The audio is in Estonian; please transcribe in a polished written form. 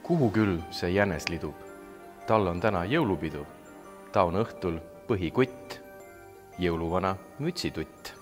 Kuhu küll see jänes lidub? Tal on täna jõulupidu. Ta on õhtul põhikutt, jõuluvana mütsitutt.